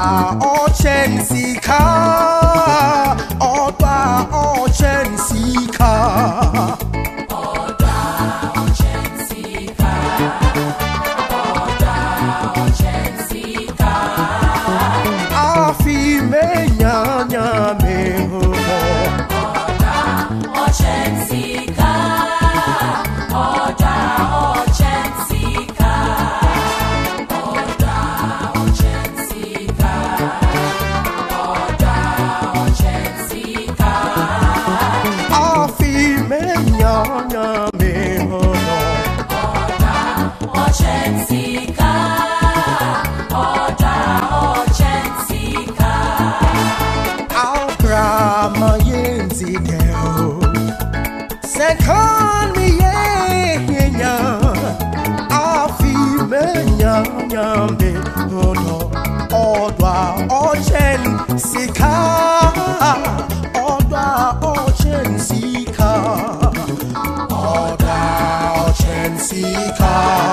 Ochensika, Oda Ochensika, Oda Ochensika, Oda Ochensika, Afi menyanya meho, Oda Ochensika, Oda Ochensika, Oda Ochensika, Oda Ochensika, Afi menyanya meho, Oda Ochensika, Oda Ochensika, Abrama yenzideo, Second me yenya, Afi menyanya meho, Oda Ochensika, Oda Ochensika, Oda Ochensika,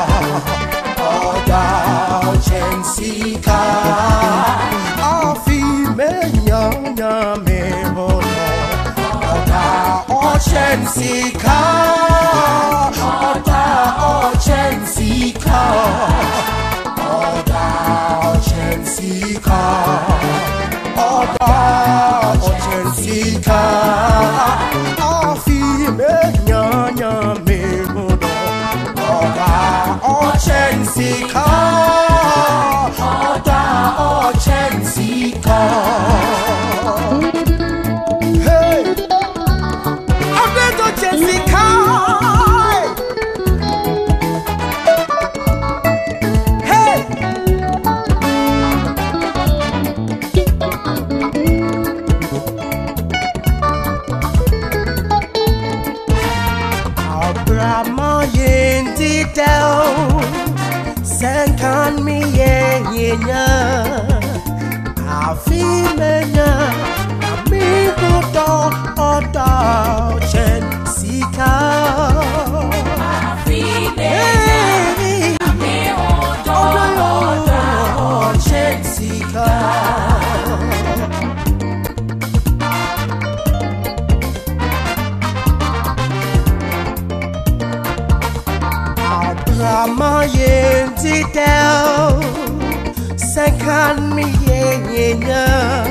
Oda Ochensika, Afi menyanya meho, Oda Ochensika, Oda Ochensika, Oda Ochensika, Oda Ochensika, Afi menyanya meho, Oda Ochensika, Oda Ochensika. Hey, Oda Ochensika. Hey. Abrama yendideo, Senkan mi yenya, Afi menya, amigo do Oda Ochensika, Afi menya, amigo do Oda Ochensika. Abrama yendideo, Second me yenya,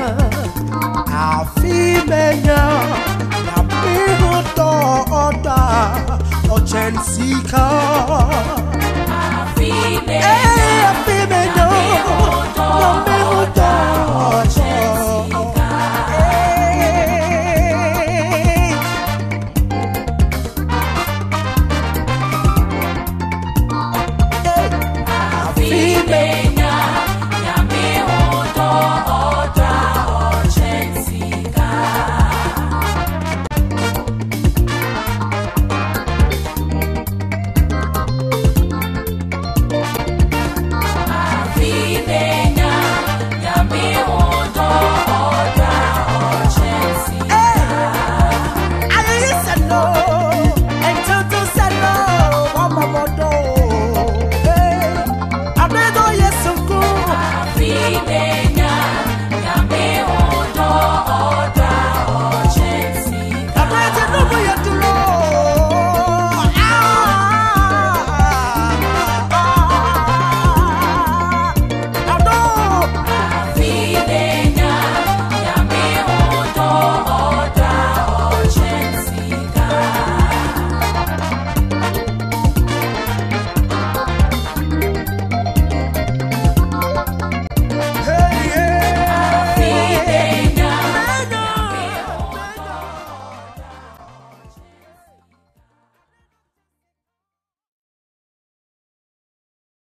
Afi menya, amigo do Oda Ochensika, Afi menya,